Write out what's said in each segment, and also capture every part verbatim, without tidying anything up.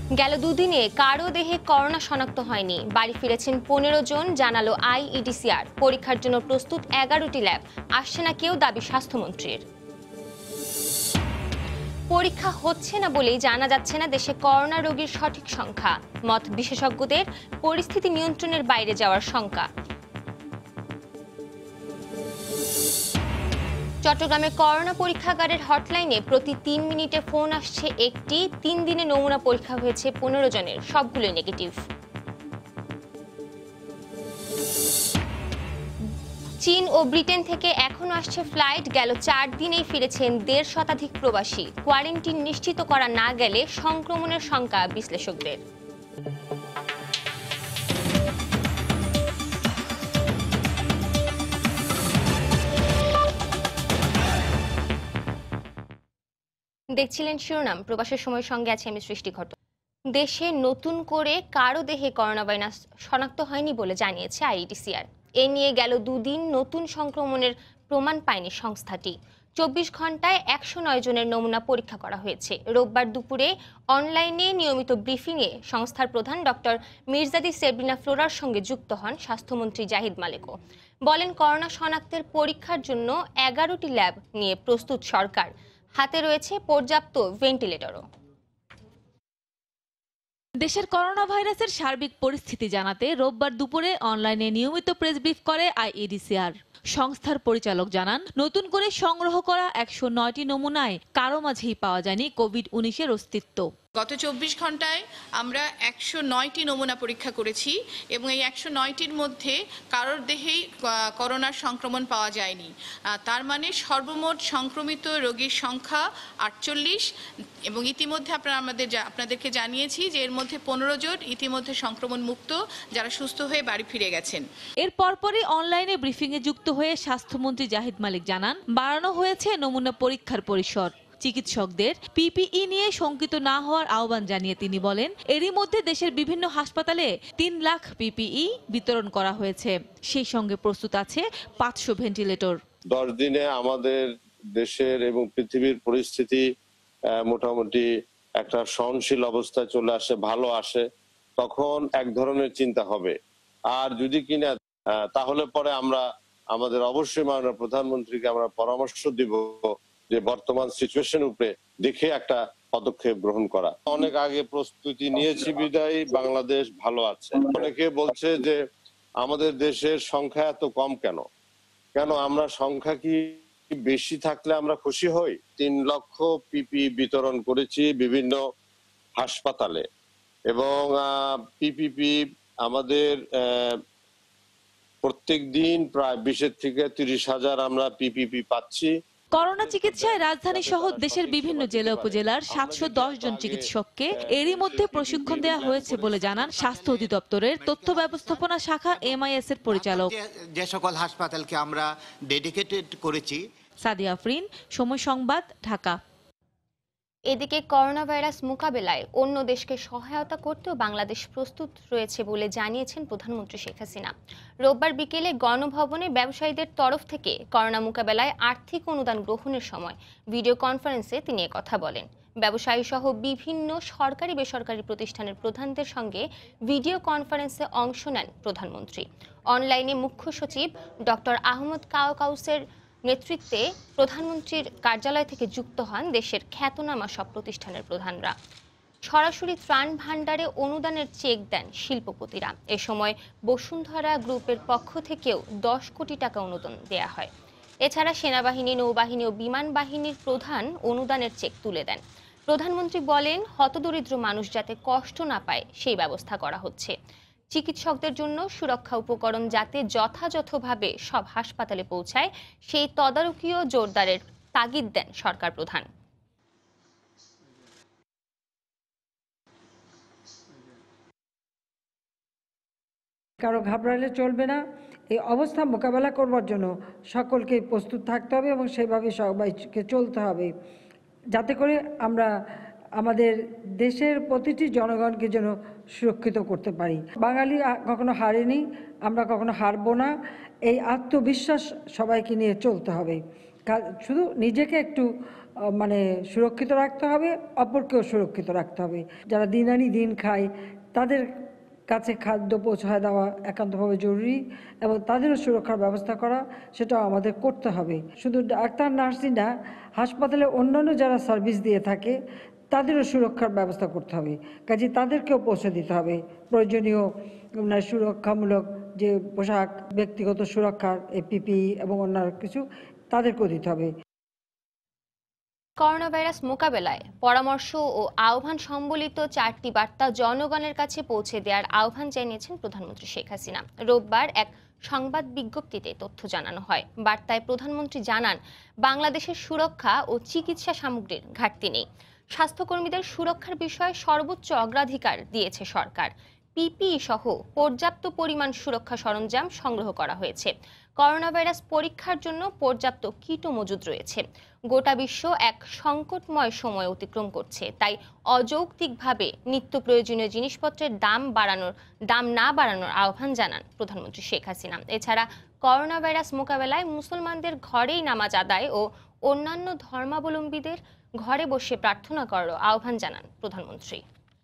গেল দুদিনে কারো দেহে করোনা শনাক্ত হয়নি। বাড়ি ফিরেছেন পনেরো জন, জানালো আইইডিসিআর। পরীক্ষার জন্য প্রস্তুত এগারোটি ল্যাব। আসছে না কেউ, দাবি স্বাস্থ্যমন্ত্রীর। পরীক্ষা হচ্ছে না বলেই জানা যাচ্ছে না দেশে করোনা রোগীর সঠিক সংখ্যা। মত বিশেষজ্ঞদের, পরিস্থিতি নিয়ন্ত্রণের বাইরে যাওয়ার শঙ্কা। চট্টগ্রামে করোনা পরীক্ষাগারের হটলাইনে প্রতি তিন মিনিটে ফোন আসছে একটি। তিন দিনে নমুনা পরীক্ষা হয়েছে পনেরো জনের, সবগুলোই নেগেটিভ। চীন ও ব্রিটেন থেকে এখনো আসছে ফ্লাইট। গেল চার দিনেই ফিরেছেন দেড় শতাধিক প্রবাসী। কোয়ারেন্টিন নিশ্চিত করা না গেলে সংক্রমণের শঙ্কা বিশ্লেষকদের। দেখছিলেন শিরোনাম। প্রবাসের সময়ের সঙ্গে আছে আমি সৃষ্টি ঘটক। দেশে নতুন করে কারো দেহে করোনা ভাইরাস শনাক্ত হয়নি বলে জানিয়েছে আইইডিসিআর। এ নিয়ে গেল দুদিন নতুন সংক্রমণের প্রমাণ পায়নি সংস্থাটি। চব্বিশ ঘন্টায় একশো নয় জনের নমুনা পরীক্ষা করা হয়েছে। রোববার দুপুরে অনলাইনে নিয়মিত ব্রিফিংয়ে সংস্থার প্রধান ডক্টর মির্জাদি সেব্রিনা ফ্লোরার সঙ্গে যুক্ত হন স্বাস্থ্যমন্ত্রী জাহিদ মালেকও। বলেন, করোনা শনাক্তের পরীক্ষার জন্য এগারোটি ল্যাব নিয়ে প্রস্তুত সরকার। হাতে রয়েছে পর্যাপ্ত ভেন্টিলেটরও। দেশের করোনা ভাইরাসের সার্বিক পরিস্থিতি জানাতে রোববার দুপুরে অনলাইনে নিয়মিত প্রেস ব্রিফ করে আইইডিসিআর। সংস্থার পরিচালক জানান, নতুন করে সংগ্রহ করা একশো নয়টি নমুনায় কারো মাঝেই পাওয়া যায়নি কোভিড উনিশের অস্তিত্ব। গত চব্বিশ ঘন্টায় আমরা একশো নয়টি নমুনা পরীক্ষা করেছি এবং এই একশো নয়টির মধ্যে কারোর দেহেই করোনার সংক্রমণ পাওয়া যায়নি। তার মানে সর্বমোট সংক্রমিত রোগীর সংখ্যা আটচল্লিশ এবং ইতিমধ্যে আপনারা আমাদের আপনাদেরকে জানিয়েছি যে এর মধ্যে পনেরো জন ইতিমধ্যে সংক্রমণ মুক্ত, যারা সুস্থ হয়ে বাড়ি ফিরে গেছেন। এর পরপরই অনলাইনে ব্রিফিংয়ে যুক্ত হয়ে স্বাস্থ্যমন্ত্রী জাহিদ মালিক জানান, বাড়ানো হয়েছে নমুনা পরীক্ষার পরিসর। চিকিৎসকদের পিপিই নিয়ে শঙ্কিত না হওয়ার আহ্বান জানিয়ে তিনি বলেন, এরই মধ্যে দেশের বিভিন্ন হাসপাতালে তিন লাখ পিপিই বিতরণ করা হয়েছে। সেই সঙ্গে প্রস্তুত আছে পাঁচশো ভেন্টিলেটর। দশ দিনে আমাদের দেশের এবং পৃথিবীর পরিস্থিতি মোটামুটি একটা সহনশীল অবস্থায় চলে আসে, ভালো আসে, তখন এক ধরনের চিন্তা হবে। আর যদি কিনা তাহলে পরে আমরা আমাদের অবশ্যই মাননীয় প্রধানমন্ত্রীকে আমরা পরামর্শ দিব যে বর্তমান সিচুয়েশন উপরে দেখে একটা পদক্ষেপ গ্রহণ করা। অনেক আগে প্রস্তুতি নিয়েছি বিদায় বাংলাদেশ ভালো আছে। অনেকে বলছে যে আমাদের দেশের সংখ্যা এত কম কেন কেন আমরা সংখ্যা কি বেশি থাকলে আমরা খুশি হই? তিন লক্ষ পিপি বিতরণ করেছি বিভিন্ন হাসপাতালে এবং পিপিপি আমাদের প্রত্যেক দিন প্রায় বিশের থেকে তিরিশ হাজার আমরা পিপিপি পাচ্ছি। করোনা চিকিৎসায় রাজধানী সহ দেশের বিভিন্ন জেলা উপজেলার সাতশো দশ জন চিকিৎসককে এরই মধ্যে প্রশিক্ষণ দেওয়া হয়েছে বলে জানান স্বাস্থ্য অধিদপ্তরের তথ্য ব্যবস্থাপনা শাখা এমআইএস এর পরিচালক। যে সকল হাসপাতালকে আমরা ডেডিকেটেড করেছি। সাদিয়া আফরিন, সময় সংবাদ, ঢাকা। এদিকে করোনা ভাইরাস মোকাবেলায় অন্য দেশকে সহায়তা করতেও বাংলাদেশ প্রস্তুত রয়েছে বলে জানিয়েছেন প্রধানমন্ত্রী শেখ হাসিনা। রোববার বিকেলে গণভবনে ব্যবসায়ীদের তরফ থেকে করোনা মোকাবেলায় আর্থিক অনুদান গ্রহণের সময় ভিডিও কনফারেন্সে তিনি কথা বলেন। ব্যবসায়ী সহ বিভিন্ন সরকারি বেসরকারি প্রতিষ্ঠানের প্রধানদের সঙ্গে ভিডিও কনফারেন্সে অংশ নেন প্রধানমন্ত্রী। অনলাইনে মুখ্য সচিব ডক্টর আহমদ কাওকাউসের নেতৃত্বে প্রধানমন্ত্রীর কার্যালয় থেকে যুক্ত হন দেশের খ্যাতনামা সব প্রতিষ্ঠানের প্রধানরা। সরাসরি ত্রাণ ভাণ্ডারে অনুদানের চেক দেন শিল্পপতিরা। এ সময় বসুন্ধরা গ্রুপের পক্ষ থেকেও দশ কোটি টাকা অনুদান দেয়া হয়। এছাড়া সেনাবাহিনী, নৌবাহিনী ও বিমান বাহিনীর প্রধান অনুদানের চেক তুলে দেন। প্রধানমন্ত্রী বলেন, হতদরিদ্র মানুষ যাতে কষ্ট না পায় সেই ব্যবস্থা করা হচ্ছে। চিকিৎসকদের জন্য সুরক্ষা উপকরণ যাতে যথাযথভাবে সব হাসপাতালে পৌঁছায় সেই তদারকিও জোরদারের তাগিদ দেন সরকার প্রধান। কারো ঘাবড়ালে চলবে না। এই অবস্থা মোকাবেলা করবার জন্য সকলকে প্রস্তুত থাকতে হবে এবং সেভাবে সবাইকে চলতে হবে, যাতে করে আমরা আমাদের দেশের প্রতিটি জনগণকে যেন সুরক্ষিত করতে পারি। বাঙালি কখনো হারেনি, আমরা কখনো হারবো না। এই আত্মবিশ্বাস সবাইকে নিয়ে চলতে হবে। শুধু নিজেকে একটু মানে সুরক্ষিত রাখতে হবে, অপরকেও সুরক্ষিত রাখতে হবে। যারা দিন আনি দিন খায় তাদের কাছে খাদ্য পৌঁছায় দেওয়া একান্তভাবে জরুরি এবং তাদেরও সুরক্ষার ব্যবস্থা করা সেটাও আমাদের করতে হবে। শুধু ডাক্তার নার্সই না, হাসপাতালে অন্যান্য যারা সার্ভিস দিয়ে থাকে তাদেরও সুরক্ষার ব্যবস্থা করতে হবে। কাজে তাদেরকেও পৌঁছে দিতে হবে প্রয়োজনীয় সুরক্ষামূলক যে পোশাক, ব্যক্তিগত সুরক্ষার পিপিই এবং অন্যান্য কিছু তাদেরকেও দিতে হবে। করোনা ভাইরাস মোকাবেলায় পরামর্শ ও আহ্বান সম্বলিত চারটি বার্তা জনগণের কাছে পৌঁছে দেওয়ার আহ্বান জানিয়েছেন প্রধানমন্ত্রী শেখ হাসিনা। রোববার এক সংবাদ বিজ্ঞপ্তিতে তথ্য জানানো হয়। বার্তায় প্রধানমন্ত্রী জানান, বাংলাদেশের সুরক্ষা ও চিকিৎসা সামগ্রীর ঘাটতি নেই। স্বাস্থ্যকর্মীদের সুরক্ষার বিষয়ে সর্বোচ্চ অগ্রাধিকার দিয়েছে সরকার। পিপিই সহ পর্যাপ্ত পরিমাণ সুরক্ষা সরঞ্জাম সংগ্রহ করা হয়েছে। করোনা ভাইরাস পরীক্ষার জন্য পর্যাপ্ত কিটও মজুদ রয়েছে। গোটা বিশ্ব এক সংকটময় সময় অতিক্রম করছে, তাই অযৌক্তিকভাবে নিত্য প্রয়োজনীয় জিনিসপত্রের দাম বাড়ানোর দাম না বাড়ানোর আহ্বান জানান প্রধানমন্ত্রী শেখ হাসিনা। এছাড়া করোনা ভাইরাস মোকাবেলায় মুসলমানদের ঘরেই নামাজ আদায় ও অন্যান্য ধর্মাবলম্বীদের ঘরে বসে প্রার্থনা করারও আহ্বান জানান প্রধানমন্ত্রী।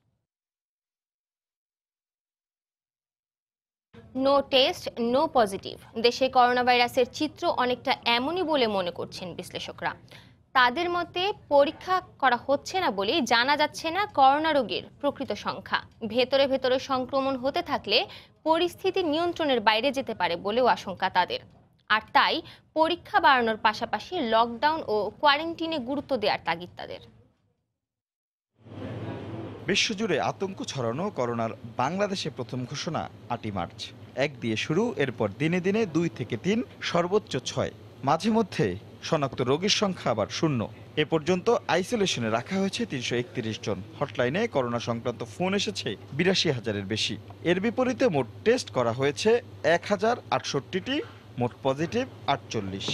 No test no positive. দেশে করোনা ভাইরাসের চিত্র অনেকটা এমনই বলে মনে করছেন বিশ্লেষকরা। তাদের মতে পরীক্ষা করা হচ্ছে না বলেই জানা যাচ্ছে না করোনা রোগীর প্রকৃত সংখ্যা। ভেতরে ভেতরে সংক্রমণ হতে থাকলে পরিস্থিতি নিয়ন্ত্রণের বাইরে যেতে পারে বলেও আশঙ্কা তাদের। আর তাই পরীক্ষা বাড়ানোর পাশাপাশি লকডাউন ও কোয়ারেন্টিনে গুরুত্ব দেওয়ার তাগিদ তাদের। বিশ্বজুড়ে আতঙ্ক ছড়ানো করোনার বাংলাদেশে প্রথম ঘোষণা আটই মার্চ। এক দিয়ে শুরু, এরপর দিনে দিনে দুই থেকে তিন, সর্বোচ্চ ছয়। মাঝে মধ্যে শনাক্ত রোগীর সংখ্যা আবার শূন্য। এ পর্যন্ত আইসোলেশনে রাখা হয়েছে তিনশো একত্রিশ জন। হটলাইনে করোনা সংক্রান্ত ফোন এসেছে বিরাশি হাজারের বেশি। এর বিপরীতে মোট টেস্ট করা হয়েছে এক হাজার আটষট্টিটি, মোট পজিটিভ আটচল্লিশ।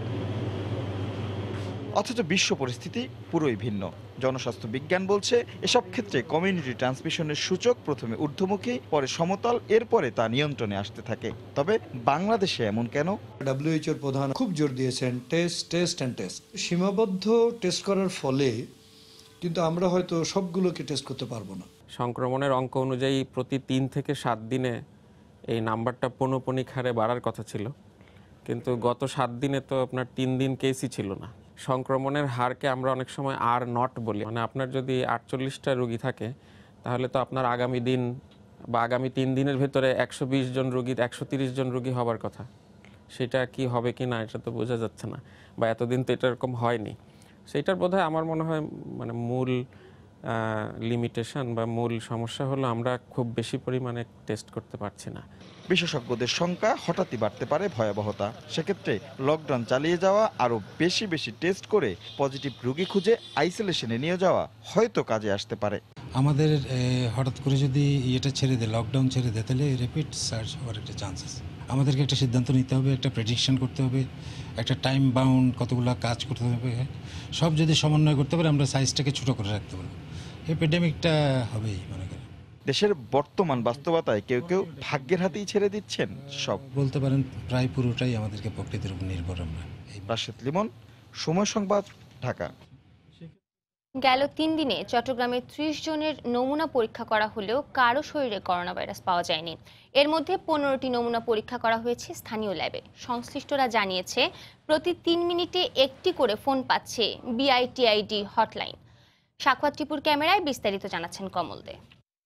অথচ বিশ্ব পরিস্থিতি পুরোই ভিন্ন। জনস্বাস্থ্য বিজ্ঞান বলছে, এসব ক্ষেত্রে কমিউনিটি ট্রান্সমিশনের সূচক প্রথমে ঊর্ধ্বমুখী, পরে সমতল, এরপরে তা নিয়ন্ত্রণে আসতে থাকে। তবে বাংলাদেশে এমন কেন? ডব্লিউএইচওর প্রধান খুব জোর দিয়েছেন টেস্ট টেস্ট অ্যান্ড টেস্ট। সীমাবদ্ধ টেস্ট করার ফলে কিন্তু আমরা হয়তো সবগুলোকে টেস্ট করতে পারবো না। সংক্রমণের অঙ্ক অনুযায়ী প্রতি তিন থেকে সাত দিনে এই নাম্বারটা পৌনঃপুনিক হারে বাড়ার কথা ছিল, কিন্তু গত সাত দিনে তো আপনার তিন দিন কেসই ছিল না। সংক্রমণের হারকে আমরা অনেক সময় আর নট বলি, মানে আপনার যদি আটচল্লিশটা রোগী থাকে তাহলে তো আপনার আগামী দিন বা আগামী তিন দিনের ভেতরে একশো বিশ জন রোগীর একশো তিরিশ জন রোগী হবার কথা। সেটা কি হবে কি না এটা তো বোঝা যাচ্ছে না, বা এতদিন তো এটা এরকম হয়নি। সেইটার বোধহয় আমার মনে হয় মানে মূল লিমিটেশন বা মূল সমস্যা হলো আমরা খুব বেশি পরিমাণে টেস্ট করতে পারছি না। বিশেষজ্ঞদের শঙ্কা, হঠাৎই বাড়তে পারে ভয়াবহতা। সেক্ষেত্রে লকডাউন চালিয়ে যাওয়া, আরও বেশি বেশি টেস্ট করে পজিটিভ রোগী খুঁজে আইসোলেশনে নিয়ে যাওয়া হয়তো কাজে আসতে পারে। আমাদের হঠাৎ করে যদি এটা ছেড়ে দেয়, লকডাউন ছেড়ে দেয়, তাহলে রিপিট সার্চ হওয়ার একটা চান্স আছে। আমাদেরকে একটা সিদ্ধান্ত নিতে হবে, একটা প্রেডিকশন করতে হবে, একটা টাইম বাউন্ড কতগুলো কাজ করতে হবে। সব যদি সমন্বয় করতে পারে আমরা সাইজটাকে ছোটো করে রাখতে পারবো। এপিডেমিকটা হবেই মনে করেন। দেশের বর্তমান বাস্তবতায় কেউ কেউ ভাগ্যের হাতেই ছেড়ে দিচ্ছেন সব। বলতে পারেন প্রায় পুরোটাই আমাদেরকে প্রকৃতির উপর নির্ভর আমরা। রাশেদ লিমন, সময় সংবাদ, ঢাকা। গেল তিন দিনে চট্টগ্রামে ত্রিশ জনের নমুনা পরীক্ষা করা হলেও কারো শরীরে করোনা ভাইরাস পাওয়া যায়নি। এর মধ্যে পনেরোটি নমুনা পরীক্ষা করা হয়েছে স্থানীয় ল্যাবে। সংশ্লিষ্টরা জানিয়েছে, প্রতি তিন মিনিটে একটি করে ফোন পাচ্ছে বিআইটিআইডি হটলাইন। সাক্ষাৎ টিপুর ক্যামেরায় বিস্তারিত জানাচ্ছেন কমল দে।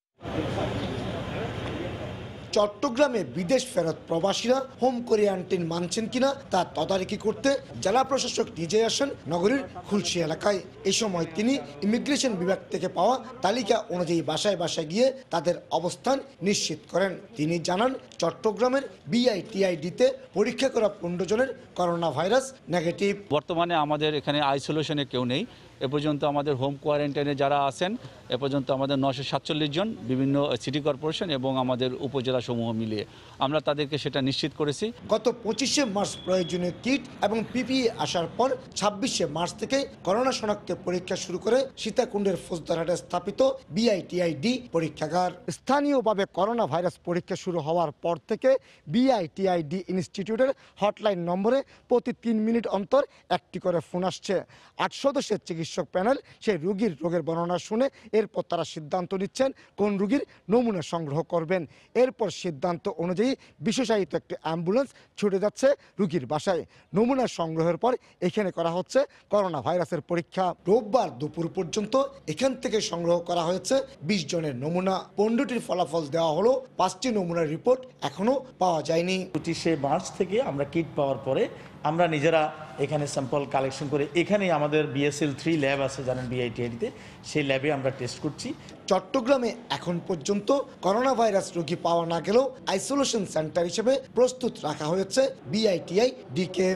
চট্টগ্রামে বিদেশ ফেরত প্রবাসীরা হোম কোয়ারেন্টাইন মানছেন কিনা তা তদারকি করতে জেলা প্রশাসক নিজে আসেন নগরীর খুলশী এলাকায়। এই সময় তিনি ইমিগ্রেশন বিভাগ থেকে পাওয়া তালিকা অনুযায়ী বাসায় বাসায় গিয়ে তাদের অবস্থান নিশ্চিত করেন। তিনি জানান, চট্টগ্রামের বিআইটিআইডিতে পরীক্ষা করা পনেরো জনের করোনা ভাইরাস নেগেটিভ। বর্তমানে আমাদের এখানে আইসোলেশনে কেউ নেই, এ পর্যন্ত আমাদের হোম কোয়ারেন্টাইনে যারা আছেন এ পর্যন্ত আমাদের নশো সাতচল্লিশ জন বিভিন্ন সিটি কর্পোরেশন এবং আমাদের উপজেলা সমূহ মিলিয়ে আমরা তাদেরকে সেটা নিশ্চিত করেছি। গত পঁচিশে মার্চ প্রয়োজনীয় কিট এবং পিপিই আসার পর ছাব্বিশে মার্চ থেকে করোনা শনাক্তের পরীক্ষা শুরু করে সীতাকুণ্ডের ফৌজদারহাটে স্থাপিত বিআইটিআইডি পরীক্ষাগার। স্থানীয়ভাবে করোনা ভাইরাস পরীক্ষা শুরু হওয়ার পর থেকে বিআইটিআইডি ইনস্টিটিউটের হটলাইন নম্বরে প্রতি তিন মিনিট অন্তর একটি করে ফোন আসছে। আট সদস্যের চিকিৎসক প্যানেল সেই রোগীর রোগের বর্ণনা শুনে এরপর তারা সিদ্ধান্ত নিচ্ছেন কোন রোগীর নমুনা সংগ্রহ করবেন। এরপর সিদ্ধান্ত অনুযায়ী বিশেষায়িত একটি অ্যাম্বুলেন্স ছুটে যাচ্ছে রোগীর বাসায়। নমুনা সংগ্রহের পর এখানে করা হচ্ছে করোনা ভাইরাসের পরীক্ষা। রোববার দুপুর পর্যন্ত এখান থেকে সংগ্রহ করা হয়েছে বিশ জনের নমুনা। পনেরোটির ফলাফল দেওয়া হলো, পাঁচটি নমুনার রিপোর্ট এখনো পাওয়া যায়নি। পঁচিশে মার্চ থেকে আমরা কিট পাওয়ার পরে আমরা নিজেরা এখানে স্যাম্পল কালেকশন করে এখানেই আমাদের বিএসএল থ্রি ল্যাব আছে জানেন বিআইটিআইডিতে, সেই ল্যাবে আমরা টেস্ট করছি। চট্টগ্রামে এখন পর্যন্ত করোনা ভাইরাস রোগী পাওয়া না গেলেও আইসোলেশন সেন্টার হিসেবে প্রস্তুত রাখা হয়েছে বিআইটিআই ডিকে।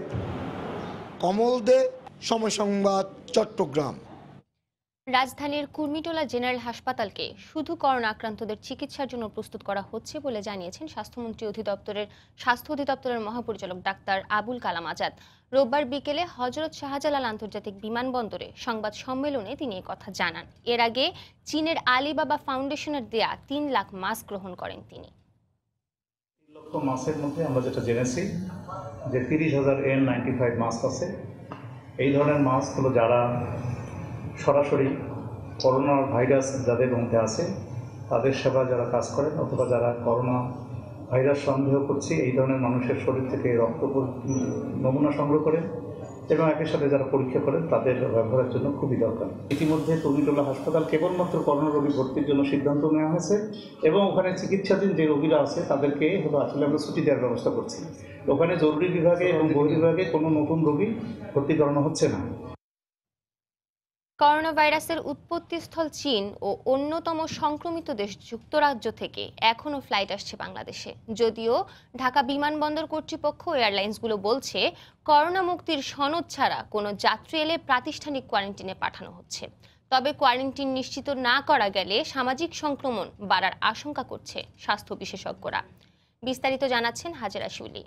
কমল দে, সময় সংবাদ, চট্টগ্রাম। রাজধানীর কুর্মিটোলা জেনারেল হাসপাতালকে শুধু করোনা আক্রান্তদের চিকিৎসার জন্য প্রস্তুত করা হচ্ছে বলে জানিয়েছেন স্বাস্থ্যমন্ত্রী অধিদপ্তরের স্বাস্থ্য অধিদপ্তরের মহাপরিচালক ডাক্তার আবুল কালাম আজাদ। রোববার বিকেলে হযরত শাহজালাল আন্তর্জাতিক বিমানবন্দরে সংবাদ সম্মেলনে তিনি এই কথা জানান। এর আগে চীনের আলিবাবা ফাউন্ডেশনের দেয়া তিন লাখ মাস্ক গ্রহণ করেন তিনি। তিন লক্ষ মাস্কের মধ্যে আমরা যেটা জেনেছি যে তিরিশ হাজার এন নাইনটি ফাইভ মাস্ক আছে। এই ধরনের মাস্ক হলো যারা সরাসরি করোনা ভাইরাস যাদের মধ্যে আছে তাদের সেবা যারা কাজ করেন অথবা যারা করোনা ভাইরাস সন্দেহ করছে এই ধরনের মানুষের শরীর থেকে রক্ত নমুনা সংগ্রহ করেন এবং একই সাথে যারা পরীক্ষা করেন তাদের ব্যবহারের জন্য খুবই দরকার। ইতিমধ্যে কুর্মিটোলা হাসপাতাল কেবলমাত্র করোনা রোগী ভর্তির জন্য সিদ্ধান্ত নেওয়া হয়েছে এবং ওখানে চিকিৎসাধীন যে রোগীরা আছে তাদেরকে হলো আসলে আমরা ছুটি দেওয়ার ব্যবস্থা করছি। ওখানে জরুরি বিভাগে এবং বহির্বিভাগে কোনো নতুন রোগী ভর্তি করানো হচ্ছে না। করোনা ভাইরাসের উৎপত্তিস্থল চীন ও অন্যতম সংক্রমিত দেশ যুক্তরাজ্য থেকে এখনও ফ্লাইট আসছে বাংলাদেশে। যদিও ঢাকা বিমানবন্দর কর্তৃপক্ষ এয়ারলাইন্সগুলো বলছে করোনা মুক্তির সনদ ছাড়া কোনো যাত্রী এলে প্রাতিষ্ঠানিক কোয়ারেন্টিনে পাঠানো হচ্ছে। তবে কোয়ারেন্টিন নিশ্চিত না করা গেলে সামাজিক সংক্রমণ বাড়ার আশঙ্কা করছে স্বাস্থ্য বিশেষজ্ঞরা। বিস্তারিত জানাচ্ছেন হাজেরা শিউলি।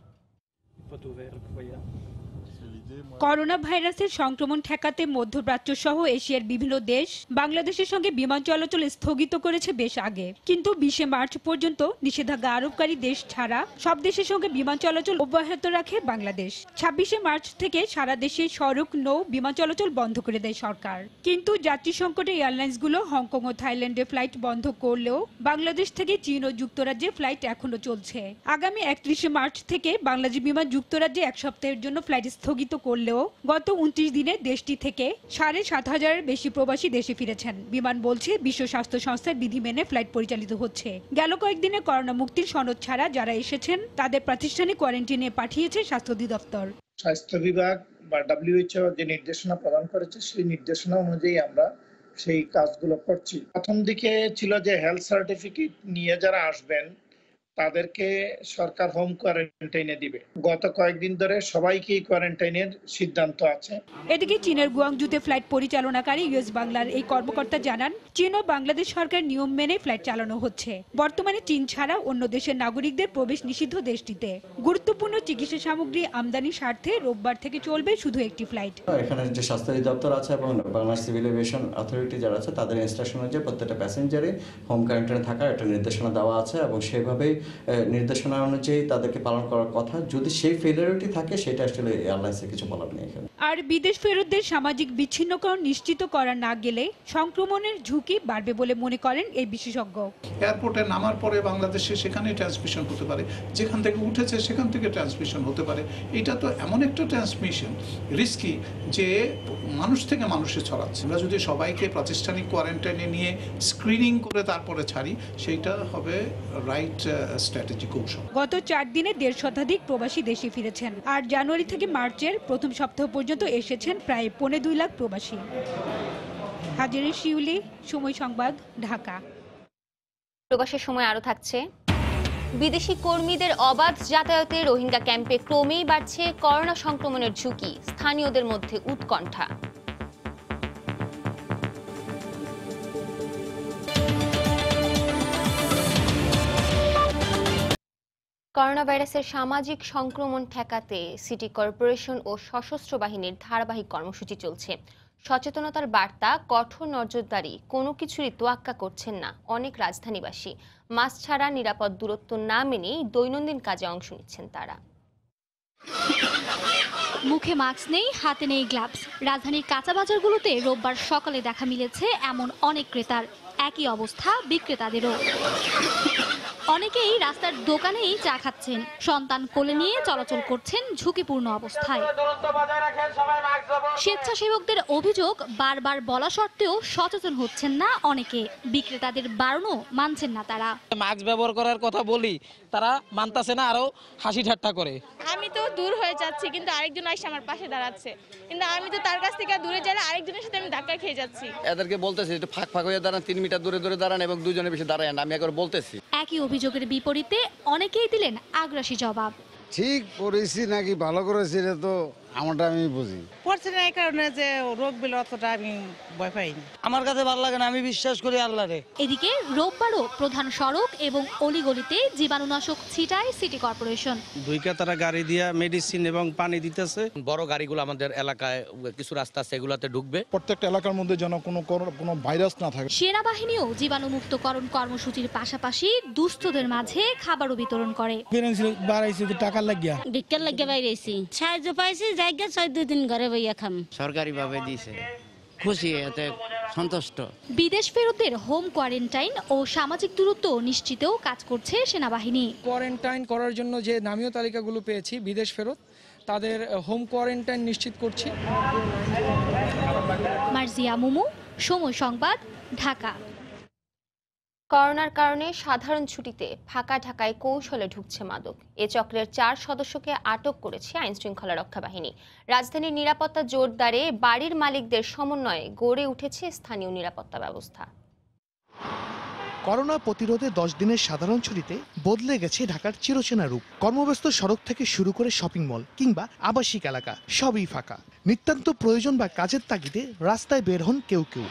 করোনা ভাইরাসের সংক্রমণ ঠেকাতে মধ্যপ্রাচ্য সহ এশিয়ার বিভিন্ন দেশ বাংলাদেশের সঙ্গে বিমান চলাচল স্থগিত করেছে বেশ আগে, কিন্তু বিশে মার্চ পর্যন্ত নিষেধাজ্ঞা আরোপকারী দেশ ছাড়া সব দেশের সঙ্গে বিমান চলাচল অব্যাহত রাখে বাংলাদেশ। ছাব্বিশে মার্চ থেকে সারা দেশে সড়ক নৌ বিমান চলাচল বন্ধ করে দেয় সরকার। কিন্তু যাত্রী সংকটে এয়ারলাইন্সগুলো হংকং ও থাইল্যান্ডে ফ্লাইট বন্ধ করলেও বাংলাদেশ থেকে চীন ও যুক্তরাজ্যে ফ্লাইট এখনো চলছে। আগামী একত্রিশে মার্চ থেকে বাংলাদেশ বিমান যুক্তরাজ্যে এক সপ্তাহের জন্য ফ্লাইট স্থগিত করলেও গত উনত্রিশ দিনে দেশটি থেকে সাড়ে সাত হাজারের বেশি প্রবাসী দেশে ফিরেছেন। বিমান বলছে বিশ্ব স্বাস্থ্য সংস্থার বিধি মেনে ফ্লাইট পরিচালিত হচ্ছে। গেল কয়েকদিনে করোনা মুক্তির সনদ ছাড়া যারা এসেছেন তাদের প্রাতিষ্ঠানিক কোয়ারেন্টিনে পাঠিয়েছে স্বাস্থ্য অধিদপ্তর। স্বাস্থ্য বিভাগ বা ডব্লিউএইচও যে নির্দেশনা প্রদান করেছে সেই নির্দেশনা অনুযায়ী আমরা সেই কাজগুলো করছি। প্রথম দিকে ছিল যে হেলথ সার্টিফিকেট নিয়ে যারা আসবেন তাদেরকে সরকার হোম কোয়ারেন্টাইনে দিবে। গত কয়েকদিন ধরে সবাইকেই কোয়ারেন্টাইনের সিদ্ধান্ত আছে। এদিকে চীনের গুয়াংজুতে ফ্লাইট পরিচালনাকারী ইউএস বাংলার এই কর্মকর্তা জানান, চীন ও বাংলাদেশ সরকার নিয়ম মেনে ফ্লাইট চালানো হচ্ছে। বর্তমানে চীন ছাড়া অন্য দেশের নাগরিকদের প্রবেশ নিষিদ্ধ দেশটিতে। গুরুত্বপূর্ণ চিকিৎসা সামগ্রী আমদানির স্বার্থে রোববার থেকে চলবে শুধু একটি ফ্লাইট। এখানে যে স্বাস্থ্য অধিদপ্তর আছে এবং বাংলাদেশ সিভিল এভিয়েশন অথরিটি যারা আছে তাদের ইনস্ট্রাকশন অনুযায়ী প্রত্যেকটা প্যাসেঞ্জারে হোম কোয়ারেন্টাইনে থাকার একটা নির্দেশনা দেওয়া আছে এবং সেভাবেই নির্দেশনা অনুযায়ী তাদেরকে পালন করার কথা। যদি সেই ফেলিয়ারিটি থাকে সেটা আসলে এয়ারলাইন্সের কিছু বলার নেই। আর বিদেশ ফেরতদের সামাজিক বিচ্ছিন্নকরণ নিশ্চিত করা না গেলে সংক্রমণের ঝুঁকি বাড়বে বলে মনে করেন এই বিশেষজ্ঞ। এয়ারপোর্টে নামার পরে বাংলাদেশে সেখানে ট্রান্সমিশন হতে পারে, যেখান থেকে উঠেছে সেখান থেকে ট্রান্সমিশন হতে পারে। এটা তো এমন একটা ট্রান্সমিশন রিস্কি যে মানুষ থেকে মানুষে ছড়াচ্ছে। আমরা যদি সবাইকে প্রাতিষ্ঠানিক কোয়ারেন্টাইনে নিয়ে স্ক্রিনিং করে তারপরে ছাড়ি সেইটা হবে রাইট স্ট্র্যাটেজি। গত চার দিনে দেড় শতাধিক প্রবাসী দেশে ফিরেছেন। আর জানুয়ারি থেকে মার্চের প্রথম সপ্তাহ পর্যন্ত এসেছেন প্রায় পৌনে দুই লাখ প্রবাসী। হাজেরা শিউলি, সময় সংবাদ, ঢাকা। প্রকাশের সময় আরো থাকছে। বিদেশি কর্মীদের অবাধ যাতায়াতে রোহিঙ্গা ক্যাম্পে ক্রমেই বাড়ছে করোনা সংক্রমণের ঝুঁকি, স্থানীয়দের মধ্যে উৎকণ্ঠা। করোনা ভাইরাসের সামাজিক সংক্রমণ ঠেকাতে সিটি কর্পোরেশন ও সশস্ত্র বাহিনীর ধারাবাহিক কর্মসূচি চলছে। সচেতনতার বার্তা, কঠোর নজরদারি, কোনো কিছুরই তোয়াক্কা করছেন না অনেক রাজধানীবাসী। মাস্ক ছাড়া, নিরাপদ দূরত্ব না মেনেই দৈনন্দিন কাজে অংশ নিচ্ছেন তারা। মুখে মাস্ক নেই, হাতে নেই গ্লাভস। রাজধানীর কাঁচা বাজারগুলোতে রোববার সকালে দেখা মিলেছে এমন অনেক ক্রেতার। একই অবস্থা বিক্রেতাদেরও। অনেকেই রাস্তার দোকানেই চা খাচ্ছেন, সন্তান কোলে নিয়ে চলাচল করছেন ঝুঁকিপূর্ণ অবস্থায়। স্বেচ্ছাসেবকদের অভিযোগ, বারবার বলা সত্ত্বেও সচেতন হচ্ছেন না অনেকে। বিক্রেতাদের বারণও মানছেন না তারা। মাস্ক ব্যবহার করার কথা বলি, তারা মানতাছে না, আরো হাসি ঠাট্টা করে। আমি তো দূর হয়ে যাচ্ছি, কিন্তু আরেকজন এসে আমার পাশে দাঁড়াচ্ছে, কিন্তু আমি তো তার কাছ থেকে দূরে যাই, আরেকজনের সাথে আমি ধাক্কা খেয়ে যাচ্ছি। এদেরকে বলতেছি একটু ফাঁক ফাঁক হয়ে দাঁড়ান, তিন মিটার দূরে দূরে দাঁড়ান এবং দুজনের বেশি দাঁড়ান, আমি একবার বলতেছি। একই অভিযোগের বিপরীতে অনেকেই দিলেন আগ্রাসী জবাব। ঠিক করেছি নাকি ভালো করেছি এটা তো আমারটা আমি বুঝি পড়ছে না, এই কারণে যে রোগ বিলে অতটা আমি ভয় পাইনি। আমার কাছে ভালো লাগে না, আমি বিশ্বাস করি আল্লাহরে। এদিকে রোববারও প্রধান সড়ক এবং অলিগলিতে জীবাণুনাশক ছিটায় সিটি কর্পোরেশন। দুই কাতারা গাড়ি দিয়া মেডিসিন এবং পানি দিতেছে। বড় গাড়িগুলো আমাদের এলাকায় কিছু রাস্তা আছে এগুলাতে ঢুকবে। প্রত্যেকটা এলাকার মধ্যে যেন কোনো কোনো ভাইরাস না থাকে। সেনাবাহিনীও জীবাণুমুক্তকরণ কর্মসূচির পাশাপাশি দুস্থদের মাঝে খাবারও বিতরণ করে। টাকা লাগিয়া বিকেল লাগিয়া বাইরেছি, সাহায্য পাইছি, জায়গা ছয় দুই দিন ঘরে বইয়া খাম। সরকারি ভাবে দিয়েছে, খুশি, এতে সন্তুষ্ট। বিদেশ ফেরতদের হোম কোয়ারেন্টাইন ও সামাজিক দূরত্ব নিশ্চিতেও কাজ করছে সেনাবাহিনী। কোয়ারেন্টাইন করার জন্য যে নামীয় তালিকাগুলো পেয়েছি বিদেশ ফেরত, তাদের হোম কোয়ারেন্টাইন নিশ্চিত করছি। মার্জিয়া মুমু, সময় সংবাদ, ঢাকা। করোনার কারণে সাধারণ ছুটিতে ফাঁকা ঢাকায় কৌশলে ঢুকছে মাদক। এ চক্রের চার সদস্যকে আটক করেছে আইনশৃঙ্খলা রক্ষা বাহিনী। রাজধানীর নিরাপত্তা জোরদারে বাড়ির মালিকদের সমন্বয়ে গড়ে উঠেছে স্থানীয় নিরাপত্তা ব্যবস্থা। করোনা প্রতিরোধে দশ দিনের সাধারণ ছুটিতে বদলে গেছে ঢাকার চিরচেনা রূপ। কর্মব্যস্ত সড়ক থেকে শুরু করে শপিং মল কিংবা আবাসিক এলাকা সবই ফাঁকা। নিতান্ত প্রয়োজন বা কাজের তাগিদে রাস্তায় বের হন কেউ কেউ।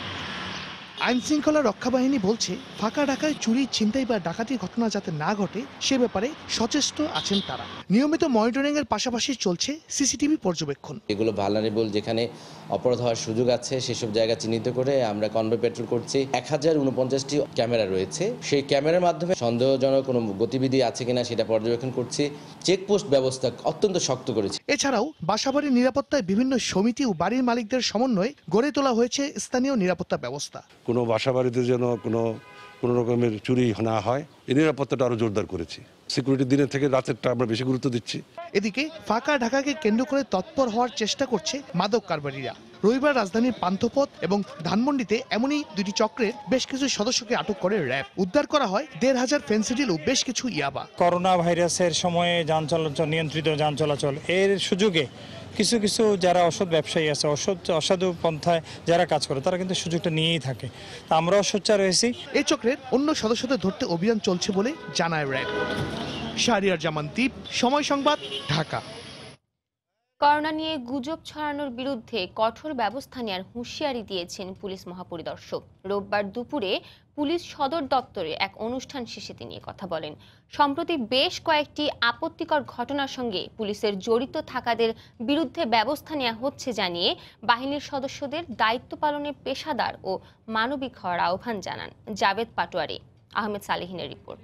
আইনশৃঙ্খলা রক্ষা বাহিনী বলছে, ফাঁকা ঢাকায় চুরি, ছিনতাই বা ডাকাতির ঘটনা যাতে না ঘটে সে ব্যাপারে সচেষ্ট আছেন তারা। নিয়মিত মনিটরিং এর পাশাপাশি চলছে সিসিটিভি পর্যবেক্ষণ। এগুলো ভালনারেবল, যেখানে অপরাধ হওয়ার সুযোগ আছে সেসব জায়গা চিহ্নিত করে আমরা কনভয় পেট্রোল করছি। এক হাজার উনপঞ্চাশটি ক্যামেরা রয়েছে, সেই ক্যামেরার মাধ্যমে সন্দেহজনক কোনো গতিবিধি আছে কিনা সেটা পর্যবেক্ষণ করছি। চেকপোস্ট ব্যবস্থা অত্যন্ত শক্ত করেছে। এছাড়াও বাসাবাড়ির নিরাপত্তায় বিভিন্ন সমিতি ও বাড়ির মালিকদের সমন্বয়ে গড়ে তোলা হয়েছে স্থানীয় নিরাপত্তা ব্যবস্থা। কোনো বাসা বাড়িতে যেন কোনো কোনো রকমের চুরি না হয়, এই নিরাপত্তাটা আরো জোরদার করেছি। সিকিউরিটি দিনের থেকে রাতেরটা আমরা বেশি গুরুত্ব দিচ্ছি। এদিকে ফাঁকা ঢাকাকে কেন্দ্র করে তৎপর হওয়ার চেষ্টা করছে মাদক কারবারিরা। রবিবার রাজধানীর পান্থপথ এবং ধানমন্ডিতে এমনই দুটি চক্রের বেশ কিছু সদস্যকে আটক করে র্যাব। উদ্ধার করা হয় দেড় হাজার ফেন্সিডিল ও বেশ কিছু ইয়াবা। করোনা ভাইরাসের সময়ে যান চলাচল, নিয়ন্ত্রিত যান চলাচল, এর সুযোগে কিছু কিছু যারা অসৎ ব্যবসায়ী আছে, অসৎ অসাধু পন্থায় যারা কাজ করে, তারা কিন্তু সুযোগটা নিয়েই থাকে। তা আমরাও সোচ্চার রয়েছি। এই চক্রের অন্য সদস্যদের ধরতে অভিযান চলছে বলে জানায় র্যাব। শাহরিয়ার জামান দ্বীপ, সময় সংবাদ, ঢাকা। করোনা নিয়ে গুজব ছড়ানোর বিরুদ্ধে কঠোর ব্যবস্থা নেওয়ার হুঁশিয়ারি দিয়েছেন পুলিশ মহাপরিদর্শক। রোববার দুপুরে পুলিশ সদর দপ্তরে এক অনুষ্ঠান শেষে তিনি কথা বলেন। সম্প্রতি বেশ কয়েকটি আপত্তিকর ঘটনার সঙ্গে পুলিশের জড়িত থাকাদের বিরুদ্ধে ব্যবস্থা নেওয়া হচ্ছে জানিয়ে বাহিনীর সদস্যদের দায়িত্ব পালনে পেশাদার ও মানবিক হওয়ার আহ্বান জানান জাভেদ পাটোয়ারি। আহমেদ সালেহিনের রিপোর্ট।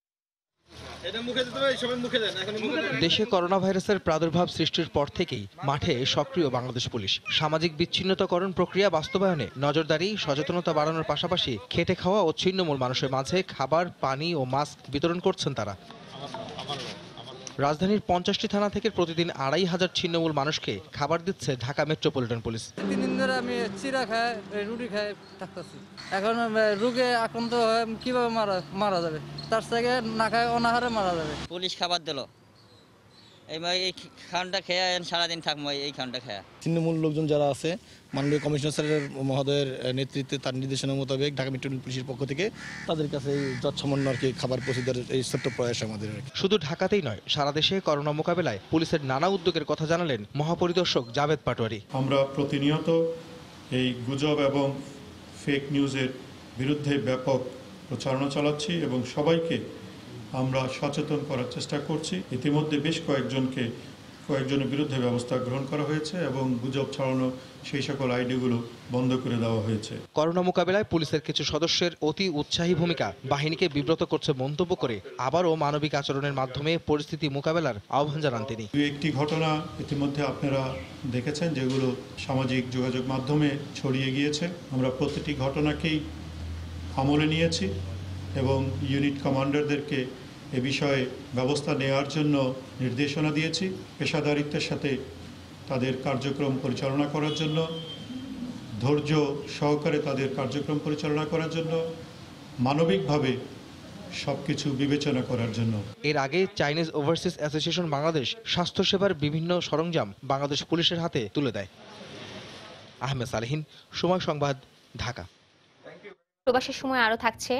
দেশে করোনা ভাইরাসের প্রাদুর্ভাব সৃষ্টির পর থেকেই মাঠে সক্রিয় বাংলাদেশ পুলিশ। সামাজিক বিচ্ছিন্নতাকরণ প্রক্রিয়া বাস্তবায়নে নজরদারি, সচেতনতা বাড়ানোর পাশাপাশি খেটে খাওয়া ও ছিন্নমূল মানুষের মাঝে খাবার, পানি ও মাস্ক বিতরণ করছেন তারা। রাজধানীর পঞ্চাশটি থানা থেকে প্রতিদিন আড়াই হাজার ছিন্নমূল মানুষকে খাবার দিচ্ছে ঢাকা মেট্রোপলিটন পুলিশ। তিন দিন ধরে আমি চিরা খাই, রুটি খাই থাকতেছি। এখন রোগে আক্রান্ত হয়ে কিভাবে মারা মারা যাবে, তার থেকে না খায় অনাহারে মারা যাবে। পুলিশ খাবার দিল, এই খানটা খেয়ে সারাদিন থাকবো এই খানটা খেয়ে। ছিন্নমূল লোকজন যারা আছে, মাননীয় কমিশনার স্যারের মহোদয়ের নেতৃত্বে তার নির্দেশনা মোতাবেক ঢাকা মেট্রোপলিটন পুলিশের পক্ষ থেকে তাদের কাছে এই যৎসামান্য আর কি খাবার পৌঁছে দেওয়ার এই ছোট্ট প্রয়াস আমাদের। শুধু ঢাকাতেই নয়, সারা দেশে করোনা মোকাবেলায় পুলিশের নানা উদ্যোগের কথা জানালেন মহাপরিদর্শক জাভেদ পাটোয়ারি। আমরা প্রতিনিয়ত এই গুজব এবং ফেক নিউজের বিরুদ্ধে ব্যাপক প্রচারণা চালাচ্ছি এবং সবাইকে আমরা সচেতন করার চেষ্টা করছি। ইতিমধ্যে বেশ কয়েকজনকে কয়েকজনের বিরুদ্ধে ব্যবস্থা গ্রহণ করা হয়েছে এবং গুজব ছড়ানো সেই সকল আইডিগুলো বন্ধ করে দেওয়া হয়েছে। করোনা মোকাবেলায় পুলিশের কিছু সদস্যের অতি উৎসাহী ভূমিকা বাহিনীকে বিব্রত করছে মন্তব্য করে আবারও মানবিক আচরণের মাধ্যমে পরিস্থিতি মোকাবেলার আহ্বান জানান তিনি। দুই একটি ঘটনা ইতিমধ্যে আপনারা দেখেছেন যেগুলো সামাজিক যোগাযোগ মাধ্যমে ছড়িয়ে গিয়েছে। আমরা প্রতিটি ঘটনাকেই আমলে নিয়েছি এবং ইউনিট কমান্ডারদেরকে এ বিষয়ে ব্যবস্থা নেওয়ার জন্য নির্দেশনা দিয়েছি। পেশাদারিত্বের সাথে তাদের কার্যক্রম পরিচালনা করার জন্য, ধৈর্য সহকারে তাদের কার্যক্রম পরিচালনা করার জন্য, মানবিকভাবে সবকিছু বিবেচনা করার জন্য। এর আগে চাইনিজ ওভারসিজ অ্যাসোসিয়েশন বাংলাদেশ স্বাস্থ্যসেবার বিভিন্ন সরঞ্জাম বাংলাদেশ পুলিশের হাতে তুলে দেয়। আহমেদ সালেহিন, সময় সংবাদ, ঢাকা। প্রবাসের সময় আরো থাকছে।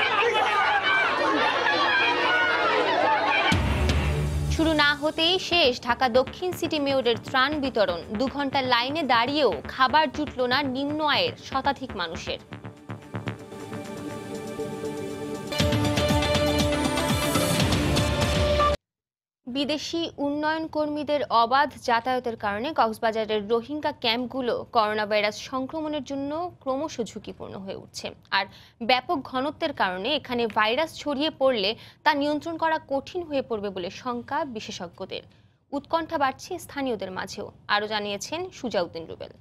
শুরু না হতেই শেষ ঢাকা দক্ষিণ সিটি মেয়রের ত্রাণ বিতরণ। দু ঘন্টা লাইনে দাঁড়িয়েও খাবার জুটল না নিম্ন আয়ের শতাধিক মানুষের। বিদেশি উন্নয়ন কর্মীদের অবাধ যাতায়াতের কারণে কক্সবাজারের রোহিঙ্গা ক্যাম্পগুলো করোনা ভাইরাস সংক্রমণের জন্য ক্রমশ ঝুঁকিপূর্ণ হয়ে উঠছে। আর ব্যাপক ঘনত্বের কারণে এখানে ভাইরাস ছড়িয়ে পড়লে তা নিয়ন্ত্রণ করা কঠিন হয়ে পড়বে বলে শঙ্কা বিশেষজ্ঞদের। উৎকণ্ঠা বাড়ছে স্থানীয়দের মাঝেও, আরও জানিয়েছেন সুজাউদ্দিন রুবেল।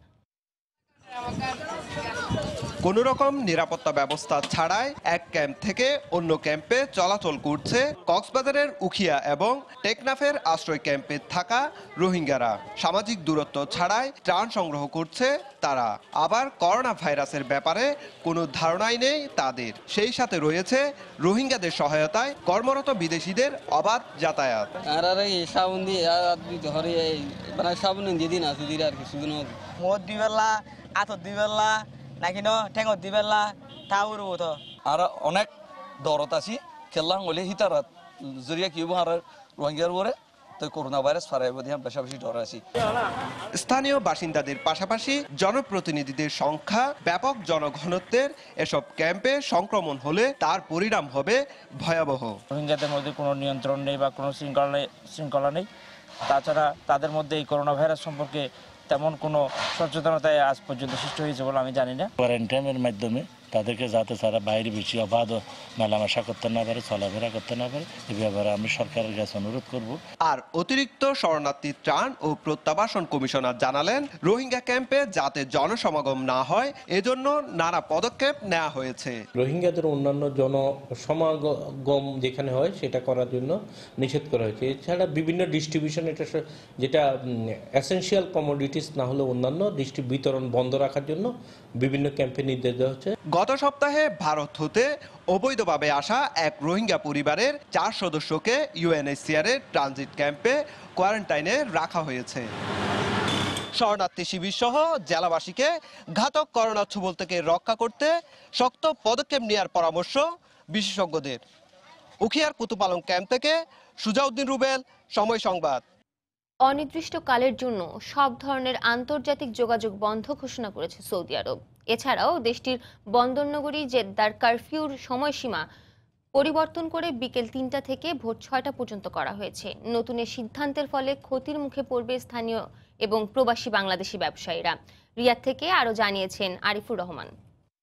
কোনো রকম নিরাপত্তা ব্যবস্থা ছাড়াই এক ক্যাম্প থেকে অন্য ক্যাম্পে চলাচল করছে কক্সবাজারের উখিয়া এবং টেকনাফের আশ্রয় ক্যাম্পে থাকা রোহিঙ্গারা। সামাজিক দূরত্ব ছাড়াই ত্রাণ সংগ্রহ করছে তারা। আবার করোনা ভাইরাসের ব্যাপারে কোনো ধারণাই নেই তাদের। সেই সাথে রয়েছে রোহিঙ্গাদের সহায়তায় কর্মরত বিদেশিদের অবাধ যাতায়াত। আতর দিবেলা নাকি ন ঠেঙত দিবেলা তাউর তো আর অনেক দরত আছি খেললাম বলে হিতারাত জরিয়া কি আর রোহিঙ্গার পরে তো করোনা ভাইরাস ফারাই বদি আমরা বেশি ডর আছি। স্থানীয় বাসিন্দাদের পাশাপাশি জনপ্রতিনিধিদের সংখ্যা ব্যাপক জনঘনত্বের এসব ক্যাম্পে সংক্রমণ হলে তার পরিণাম হবে ভয়াবহ। রোহিঙ্গাদের মধ্যে কোনো নিয়ন্ত্রণ নেই বা কোনো শৃঙ্খলা শৃঙ্খলা নেই। তাছাড়া তাদের মধ্যে এই করোনা ভাইরাস সম্পর্কে তেমন কোনো সচেতনতায় আজ পর্যন্ত সৃষ্টি হয়েছে বলে আমি জানি না। কোয়ারেন্টাইনের মাধ্যমে তাদেরকে যাতে তারা বাইরে বেশি অবাধ মেলামেশা করতে না পারে, চলাফেরা করতে না পারে, এ ব্যাপারে আমি সরকারের কাছে অনুরোধ করব। আর অতিরিক্ত শরণার্থী ত্রাণ ও প্রত্যাবাসন কমিশনার জানালেন, রোহিঙ্গা ক্যাম্পে যাতে জনসমাগম না হয় এজন্য নানা পদক্ষেপ নেওয়া হয়েছে। রোহিঙ্গাদের অন্যান্য জনসমাগম যেখানে হয় সেটা করার জন্য নিষেধ করা হয়েছে। এছাড়া বিভিন্ন ডিস্ট্রিবিউশন, এটা যেটা এসেনশিয়াল কমোডিটিস না হলে অন্যান্য ডিস্ট্রি বিতরণ বন্ধ রাখার জন্য বিভিন্ন ক্যাম্পে নির্দেশ দেওয়া হচ্ছে। গত সপ্তাহে ভারত হতে অবৈধভাবে আসা এক রোহিঙ্গা পরিবারের চার সদস্যকে ইউএনএইচসিআর এর ট্রানজিট ক্যাম্পে কোয়ারেন্টাইনে রাখা হয়েছে। শরণার্থী শিবির সহ জেলাবাসীকে ঘাতক করোনা ছোবল থেকে রক্ষা করতে শক্ত পদক্ষেপ নেওয়ার পরামর্শ বিশেষজ্ঞদের। উখিয়ার কুতুপালং ক্যাম্প থেকে সুজাউদ্দিন রুবেল, সময় সংবাদ। অনির্দিষ্টকালের জন্য সব ধরনের আন্তর্জাতিক যোগাযোগ বন্ধ ঘোষণা করেছে সৌদি আরব। এছাড়াও দেশটির বন্দরনগরী জেদ্দার কারফিউর সময়সীমা পরিবর্তন করে বিকেল তিনটা থেকে ভোর ছয়টা পর্যন্ত করা হয়েছে। নতুন এই সিদ্ধান্তের ফলে ক্ষতির মুখে পড়বে স্থানীয় এবং প্রবাসী বাংলাদেশি ব্যবসায়ীরা। রিয়াদ থেকে আরও জানিয়েছেন আরিফুর রহমান।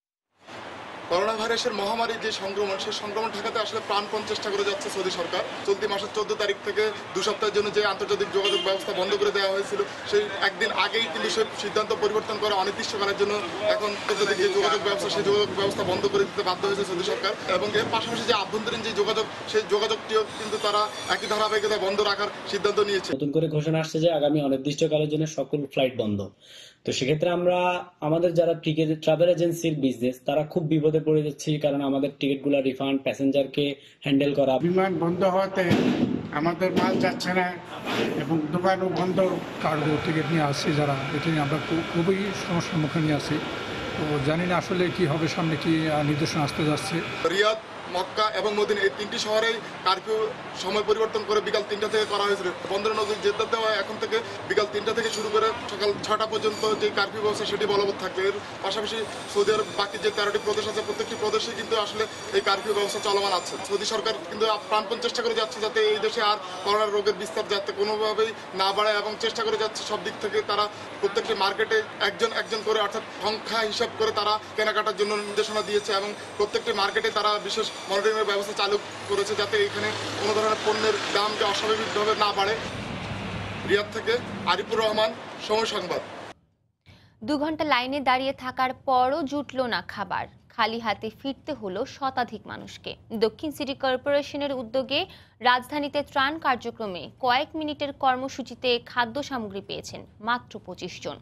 করোনা ভাইরাসের মহামারী যে সংক্রমণ, সেই সংক্রমণ ঠেকাতে আসলে প্রাণপণ চেষ্টা করে যাচ্ছে সৌদি সরকার। চলতি মাসের চোদ্দ তারিখ থেকে দু সপ্তাহের জন্য যে আন্তর্জাতিক যোগাযোগ ব্যবস্থা বন্ধ করে দেওয়া হয়েছিল, সেই একদিন আগেই কিন্তু সেই সিদ্ধান্ত পরিবর্তন করে অনির্দিষ্টকালের জন্য এখন আন্তর্জাতিক যে যোগাযোগ ব্যবস্থা, সেই যোগাযোগ ব্যবস্থা বন্ধ করে দিতে বাধ্য হয়েছে সৌদি সরকার। এবং এর পাশাপাশি যে আভ্যন্তরীণ যে যোগাযোগ, সেই যোগাযোগটিও কিন্তু তারা একই ধারাবাহিকতা বন্ধ রাখার সিদ্ধান্ত নিয়েছে। নতুন করে ঘোষণা আসছে যে আগামী অনির্দিষ্টকালের জন্য সকল ফ্লাইট বন্ধ। তো সেক্ষেত্রে আমরা আমাদের যারা টিকিট ট্রাভেল এজেন্সির বিজনেস, তারা খুব বিপদে পড়ে যাচ্ছি, কারণ আমাদের টিকিটগুলো রিফান্ড, প্যাসেঞ্জারকে হ্যান্ডেল করা। বিমান বন্ধ হওয়াতে আমাদের মাল যাচ্ছে না এবং দোকানও বন্ধ। কার্গো টিকিট নিয়ে আসছি যারা, এটা নিয়ে আমরা খুবই সমস্যার মুখে নিয়ে আসি তো জানি না আসলে কি হবে, সামনে কি নির্দেশনা আসতে যাচ্ছে। রিয়াদ, মক্কা এবং মদিনা এই তিনটি শহরেই কারফিউ সময় পরিবর্তন করে বিকাল তিনটা থেকে করা হয়েছিল। বন্দরনগরী জেদ্দাতে এখন থেকে বিকাল তিনটা থেকে শুরু করে সকাল ছটা পর্যন্ত যে কারফিউ ব্যবস্থা সেটি বলবৎ থাকবে। এর পাশাপাশি সৌদি আরব বাকি যে তেরোটি প্রদেশ আছে প্রত্যেকটি প্রদেশে কিন্তু আসলে এই কারফিউ ব্যবস্থা চলমান আছে। সৌদি সরকার কিন্তু প্রাণপণ চেষ্টা করে যাচ্ছে যাতে এই দেশে আর করোনা রোগের বিস্তার যাতে কোনোভাবেই না বাড়ায় এবং চেষ্টা করে যাচ্ছে সব দিক থেকে তারা প্রত্যেকটি মার্কেটে একজন একজন করে অর্থাৎ সংখ্যা হিসাব করে তারা কেনাকাটার জন্য নির্দেশনা দিয়েছে এবং প্রত্যেকটি মার্কেটে তারা বিশেষ মনিটরিংয়ের ব্যবস্থা চালু করেছে যাতে এখানে কোনো ধরনের পণ্যের দামটা অস্বাভাবিকভাবে না বাড়ে। রিয়াদ থেকে আরিফুর রহমান, সময় সংবাদ। দু ঘন্টা লাইনে দাঁড়িয়ে থাকার পরও জুটল না খাবার, খালি হাতে ফিরতে হলো শতাধিক মানুষকে। দক্ষিণ সিটি কর্পোরেশনের উদ্যোগে রাজধানীতে ত্রাণ কার্যক্রমে কয়েক মিনিটের কর্মসূচিতে খাদ্য সামগ্রী পেয়েছেন মাত্র পঁচিশ জন।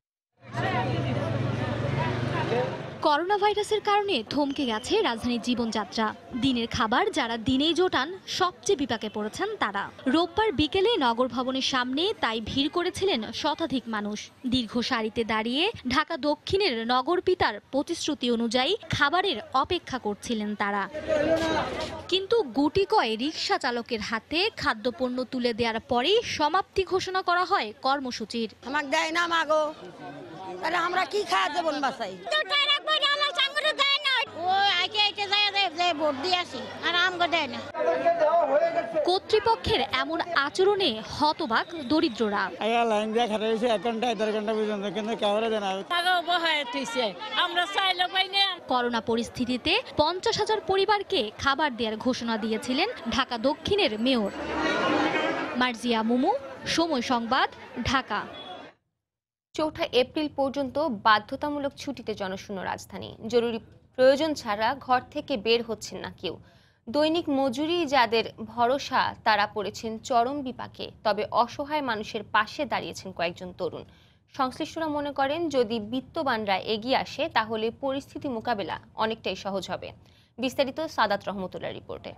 করোনা ভাইরাসের কারণে থমকে গেছে রাজধানীর জীবনযাত্রা। দিনের খাবার যারা দিনেই জোটান সবচেয়ে বিপাকে পড়েছেন তারা। রোববার বিকেলে নগর ভবনের সামনে তাই ভিড় করেছিলেন শতাধিক মানুষ। দীর্ঘ সারিতে দাঁড়িয়ে ঢাকা দক্ষিণের নগর পিতার প্রতিশ্রুতি অনুযায়ী খাবারের অপেক্ষা করছিলেন তারা। কিন্তু গুটি কয় রিকশা চালকের হাতে খাদ্যপণ্য তুলে দেওয়ার পরেই সমাপ্তি ঘোষণা করা হয় কর্মসূচির। আমাকে দেয় না মাগো, তাহলে আমরা কি খাওয়া দেবো বাসায়? কর্তৃপক্ষের এমন আচরণে হতবাক দরিদ্ররা। করোনা পরিস্থিতিতে পঞ্চাশ হাজার পরিবারকে খাবার দেওয়ার ঘোষণা দিয়েছিলেন ঢাকা দক্ষিণের মেয়র। মার্জিয়া মুমু, সময় সংবাদ, ঢাকা। চৌঠা এপ্রিল পর্যন্ত বাধ্যতামূলক ছুটিতে জনশূন্য রাজধানী। জরুরি প্রয়োজন ছাড়া ঘর থেকে বের হচ্ছেন না কেউ। দৈনিক মজুরি যাদের ভরসা তারা পড়েছেন চরম বিপাকে। তবে অসহায় মানুষের পাশে দাঁড়িয়েছেন কয়েকজন তরুণ। সংশ্লিষ্টরা মনে করেন যদি বিত্তবানরা এগিয়ে আসে তাহলে পরিস্থিতি মোকাবেলা অনেকটাই সহজ হবে। বিস্তারিত সাদাত রহমতুল্লাহর রিপোর্টে।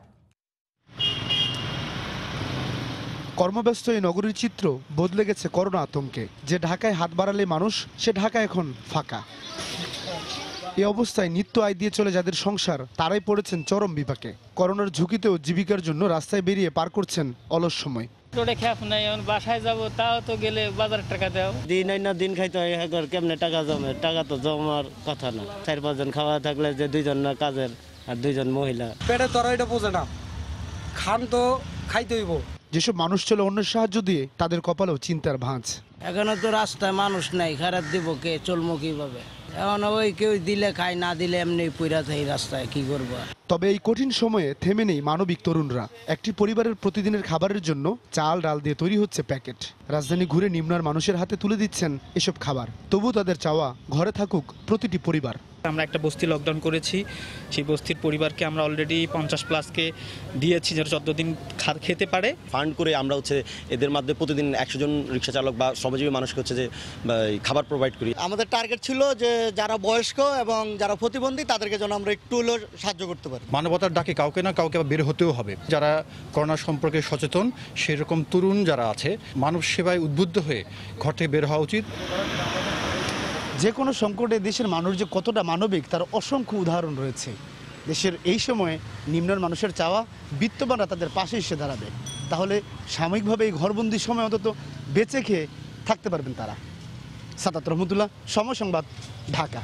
কর্মব্যস্ত এই নগরীর চিত্র বদলে গেছে করোনা আতঙ্কে। যে ঢাকায় হাত বাড়ালে মানুষ, সে ঢাকা এখন ফাঁকা। এই অবস্থায় নিত্য আয় দিয়ে চলে যাদের সংসার, তারাই পড়েছেন চরম বিপাকে। করোনার ঝুঁকিতেও জীবিকার জন্য রাস্তায় বেরিয়ে পার করছেন অলস সময়। বাসায় যাবো তাও তো গেলে বাজার টাকা দাও, দিন না দিন খাইতে হয়, কেমনে টাকা জমে? টাকা তো জমার কথা না। চার পাঁচজন খাওয়া থাকলে যে দুইজন না কাজের আর দুইজন মহিলা, পেটে তোরা এটা বোঝে না, খান তো খাইতে হইব। যেসব মানুষ চলে অন্যের সাহায্য দিয়ে তাদের কপালেও চিন্তার ভাঁজ। এখনো তো রাস্তায় মানুষ নাই, খারাপ দিব কে, চলবো কিভাবে? এখন ওই কেউ দিলে খায়, না দিলে এমনি পুরা থাই রাস্তায়, কি করবো? তবে এই কঠিন সময়ে থেমে নেই মানবিক তরুণরা। একটি পরিবারের প্রতিদিনের খাবারের জন্য চাল ডাল দিয়ে তৈরি হচ্ছে প্যাকেট। রাজধানী ঘুরে নিম্নার মানুষের হাতে তুলে দিচ্ছেন এসব খাবার। তবু তাদের চাওয়া ঘরে থাকুক প্রতিটি পরিবার। আমরা একটা বস্তি লকডাউন করেছি, সেই বস্তির পরিবারকে আমরা অলরেডি পঞ্চাশ প্লাসকে দিয়েছি যেন চোদ্দ দিন খেতে পারে। ফান্ড করে আমরা হচ্ছে এদের মধ্যে প্রতিদিন একশো জন রিক্সা চালক বা শ্রমজীবী মানুষকে হচ্ছে যে খাবার প্রোভাইড করি। আমাদের টার্গেট ছিল যে যারা বয়স্ক এবং যারা প্রতিবন্ধী তাদেরকে যেন আমরা একটু হলেও সাহায্য করতে পারি। মানবতার ডাকে কাউকে না কাউকে বের হতেও হবে। যারা করোনা সম্পর্কে সচেতন সেরকম তরুণ যারা আছে, মানব সেবায় উদ্বুদ্ধ হয়ে ঘর থেকে বের হওয়া উচিত। যে কোনো সংকটে দেশের মানুষ যে কতটা মানবিক তার অসংখ্য উদাহরণ রয়েছে। দেশের এই সময়ে নিম্নের মানুষের চাওয়া বিত্তবানরা তাদের পাশে এসে দাঁড়াবে, তাহলে সাময়িকভাবে এই ঘরবন্দির সময় অন্তত বেঁচে খেয়ে থাকতে পারবেন তারা। সাদাত রহমতুল্লাহ, সময় সংবাদ, ঢাকা।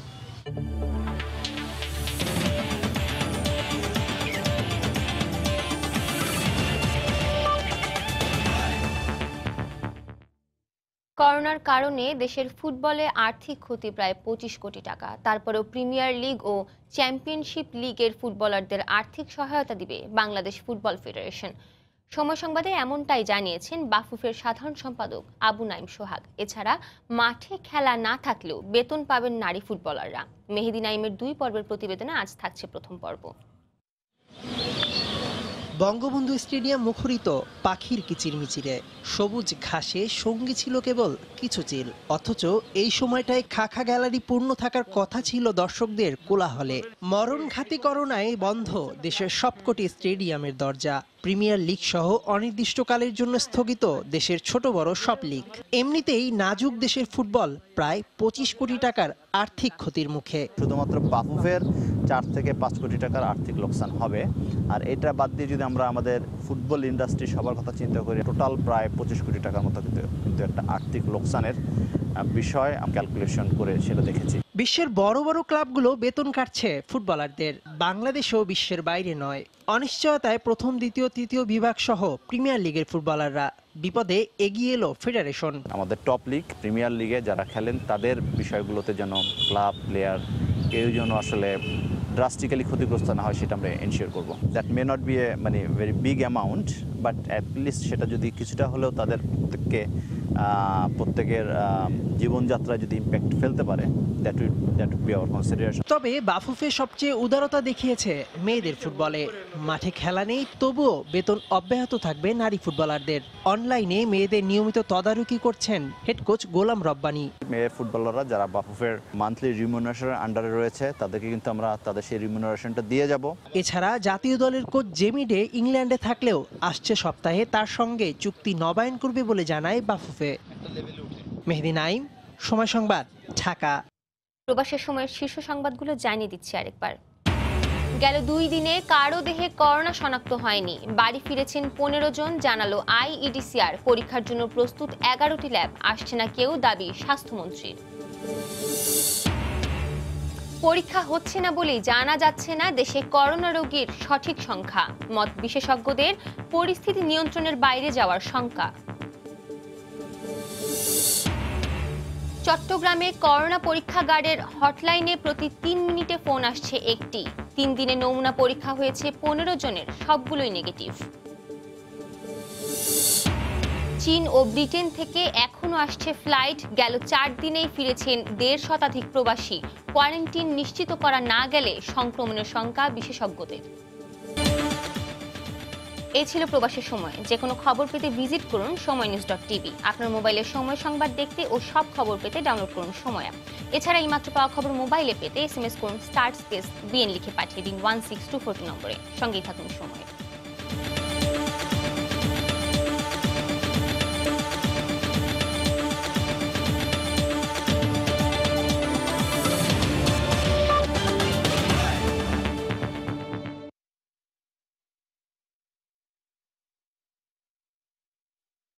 করোনার কারণে দেশের ফুটবলে আর্থিক ক্ষতি প্রায় পঁচিশ কোটি টাকা। তারপরেও প্রিমিয়ার লিগ ও চ্যাম্পিয়নশিপ লিগের ফুটবলারদের আর্থিক সহায়তা দিবে বাংলাদেশ ফুটবল ফেডারেশন। সময় সংবাদে এমনটাই জানিয়েছেন বাফুফের সাধারণ সম্পাদক আবু নাইম সোহাগ। এছাড়া মাঠে খেলা না থাকলেও বেতন পাবেন নারী ফুটবলাররা। মেহেদি নাইমের দুই পর্বের প্রতিবেদনে আজ থাকছে প্রথম পর্ব। বঙ্গবন্ধু স্টেডিয়াম মুখরিত পাখির কিচিরমিচিরে, সবুজ ঘাসে সঙ্গী ছিল কেবল কিছু চিল। অথচ এই সময়টায় খাখা গ্যালারি পূর্ণ থাকার কথা ছিল দর্শকদের কোলাহলে। মরণঘাতী করোনায় বন্ধ দেশের সবকটি স্টেডিয়ামের দরজা। প্রিমিয়ার লিগ সহ অনির্দিষ্টকালের জন্য স্থগিত দেশের ছোট বড় সব লিগ। এমনিতেই নাজুক দেশের ফুটবল প্রায় পঁচিশ কোটি টাকার আর্থিক ক্ষতির মুখে। শুধুমাত্র বাফুফের চার থেকে পাঁচ কোটি টাকার আর্থিক লোকসান হবে, আর এটা বাদ দিয়ে যদি আমরা আমাদের ফুটবল ইন্ডাস্ট্রি সবার কথা চিন্তা করি, টোটাল প্রায় পঁচিশ কোটি টাকার মতো কিন্তু কিন্তু একটা আর্থিক লোকসানের বিষয় আমি ক্যালকুলেশন করে সেটা দেখেছি। বিশ্বের বড় বড় ক্লাবগুলো বেতন কাটছে ফুটবলারদের, বাংলাদেশও বিশ্বের বাইরে নয়। অনিশ্চয়তায় প্রথম দ্বিতীয় তৃতীয় বিভাগ সহ প্রিমিয়ার লিগের ফুটবলাররা বিপদে এগিয়ে এলো ফেডারেশন। আমাদের টপ লিগ প্রিমিয়ার লিগে যারা খেলেন তাদের বিষয়গুলোতে যেন ক্লাব প্লেয়ার কেউ যেন আসলে ড্রাস্টিক্যালি ক্ষতিগ্রস্ত না হয় সেটা আমরা এনশিওর করব। That may not be a মানে very big amount, but at least সেটা যদি কিছুটা হলেও তাদের প্রত্যেককে প্রত্যেকের জীবনযাত্রায় যদি ইম্প্যাক্ট ফেলতে পারে, that would that would be our consideration. তবে বাফুফে সবচেয়ে উদারতা দেখিয়েছে মেয়েদের ফুটবলে। মাঠে খেলা নেই, তবুও বেতন অব্যাহত থাকবে নারী ফুটবলারদের। অনলাইনে মেয়েদের নিয়মিত তদারকি করছেন হেড কোচ গোলাম রব্বানী। মেয়ে ফুটবলাররা যারা বাফুফের মান্থলি রিমিউনারেশনের আন্ডারে রয়েছে তাদেরকে কিন্তু আমরা তাদের সেই রিমিউনারেশনটা দিয়ে যাব। এছাড়া জাতীয় দলের কোচ জেমি ডে ইংল্যান্ডে থাকলেও আসছে সপ্তাহে তার সঙ্গে চুক্তি নবায়ন করবে বলে জানায় বাফুফে। মেহেদী নাইম, সময় সংবাদ, ঢাকা। প্রবাসের সময়ের শীর্ষ সংবাদগুলো জানিয়ে দিচ্ছি আরেকবার। গেল দুই দিনে কারো দেহে করোনা শনাক্ত হয়নি, বাড়ি ফিরেছেন পনেরো জন, জানালো আইইডিসিআর। পরীক্ষার জন্য প্রস্তুত এগারোটি ল্যাব, আসছে না কেউ, দাবি স্বাস্থ্যমন্ত্রীর। পরীক্ষা হচ্ছে না বলেই জানা যাচ্ছে না দেশে করোনা রোগীর সঠিক সংখ্যা, মত বিশেষজ্ঞদের। পরিস্থিতি নিয়ন্ত্রণের বাইরে যাওয়ার শঙ্কা। চট্টগ্রামে করোনা পরীক্ষাগারের হটলাইনে প্রতি তিন মিনিটে ফোন আসছে একটি। তিন দিনে নমুনা পরীক্ষা হয়েছে পনেরো জনের, সবগুলোই নেগেটিভ। চীন ও ব্রিটেন থেকে এখনো আসছে ফ্লাইট, গেল চার দিনেই ফিরেছেন দেড় শতাধিক প্রবাসী। কোয়ারেন্টিন নিশ্চিত করা না গেলে সংক্রমণের শঙ্কা বিশেষজ্ঞদের। এই ছিল প্রবাসের সময়। যে কোনো খবর পেতে ভিজিট করুন সময় নিউজ ডট টিভি। আপনার মোবাইলে সময় সংবাদ দেখতে ও সব খবর পেতে ডাউনলোড করুন সময় অ্যাপ। এছাড়া এই মাত্র পাওয়া খবর মোবাইলে পেতে এস এম এস করুন স্টার্ট স্পেস বিএন লিখে পাঠিয়ে দিন one six two four two নম্বরে। সঙ্গেই থাকুন সময়।